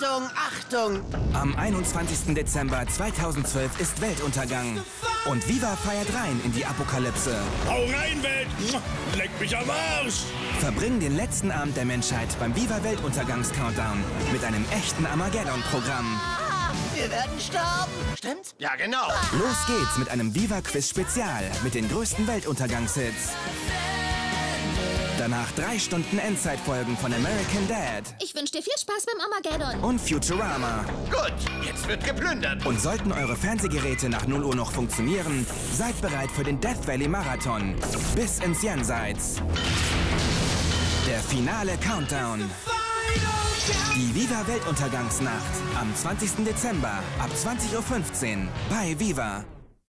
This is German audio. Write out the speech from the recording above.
Achtung, Achtung! Am 21. Dezember 2012 ist Weltuntergang. Und Viva feiert rein in die Apokalypse. Hau rein, Welt! Leck mich am Arsch! Verbring den letzten Abend der Menschheit beim Viva Weltuntergangs-Countdown mit einem echten Armageddon-Programm. Wir werden sterben. Stimmt's? Ja, genau. Los geht's mit einem Viva-Quiz-Spezial mit den größten Weltuntergangshits. Danach 3 Stunden Endzeitfolgen von American Dad Ich wünsche dir viel Spaß beim Armageddon. und Futurama. Gut, jetzt wird geplündert. Und sollten eure Fernsehgeräte nach 0 Uhr noch funktionieren, seid bereit für den Death Valley Marathon. Bis ins Jenseits. Der finale Countdown. Die Viva Weltuntergangsnacht am 20. Dezember ab 20:15 Uhr bei Viva.